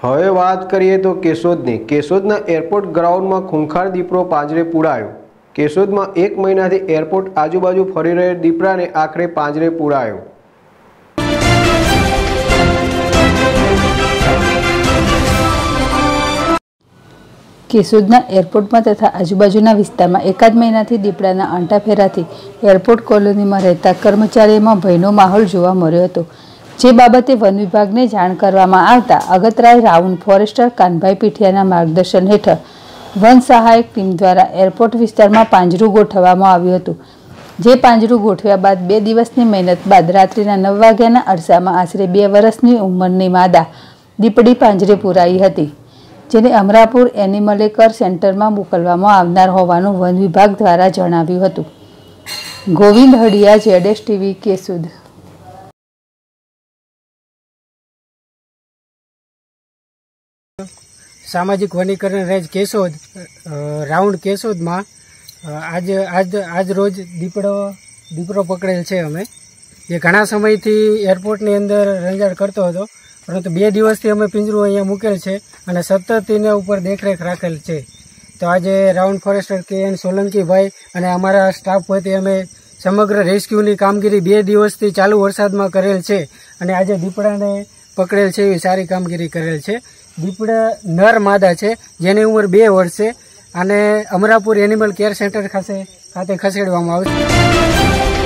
હવે વાત કરીએ તો કેશોદની. કેશોદના એરપોર્ટ ગ્રાઉન્ડમાં ખૂંખાર દીપડો પાંજરે પૂરાયો. કેશોદમાં 1 મહિનાથી એરપોર્ટ આજુબાજુ ફરી રહેલ દીપડાને આખરે પાંજરે પૂરાયો. કેશોદના એરપોર્ટમાં તથા આજુબાજુના વિસ્તારમાં એકાદ મહિનાથી દીપડાના આંટાફેરાથી એરપોર્ટ કોલોનીમાં રહેતા કર્મચારીઓમાં ભયનો માહોલ જોવા મળ્યો હતો. જે બાબતે વન વિભાગને જાણ કરવામાં આવતા અગતરાય રાઉન્ડ ફોરેસ્ટર કાનભાઈ પીઠિયાના માર્ગદર્શન હેઠળ વન સહાયક ટીમ દ્વારા એરપોર્ટ વિસ્તારમાં પાંજરું ગોઠવવામાં આવ્યું હતું. જે પાંજરું ગોઠવ્યા બાદ 2 દિવસની મહેનત બાદ રાત્રિના 9 વાગ્યાના અરસામાં આશરે 2 વર્ષની ઉંમરની માદા દીપડી પાંજરે પૂરાઈ હતી, જેને અમરાપુર એનિમલ કેર સેન્ટરમાં મોકલવામાં આવનાર હોવાનું વન વિભાગ દ્વારા જણાવ્યું હતું. ગોવિંદ હડિયા, ZS TV, કેશોદ. સામાજિક વનીકરણ રેન્જ કેશોદ રાઉન્ડ કેશોદમાં આજ રોજ દીપડો પકડેલ છે. અમે જે ઘણા સમયથી એરપોર્ટની અંદર રંજાડ કરતો હતો, પરંતુ 2 દિવસથી અમે પિંજરું અહીંયા મૂકેલ છે અને સતત એના ઉપર દેખરેખ રાખેલ છે. તો આજે રાઉન્ડ ફોરેસ્ટર KN સોલંકીભાઈ અને અમારા સ્ટાફ વતી અમે સમગ્ર રેસ્ક્યુની કામગીરી 2 દિવસથી ચાલુ વરસાદમાં કરેલ છે અને આજે દીપડાને પકડેલ છે એવી સારી કામગીરી કરેલ છે. દીપડા નર માદા છે, જેની ઉંમર 2 વર્ષ છે અને અમરાપુર એનિમલ કેર સેન્ટર ખાતે ખસેડવામાં આવશે.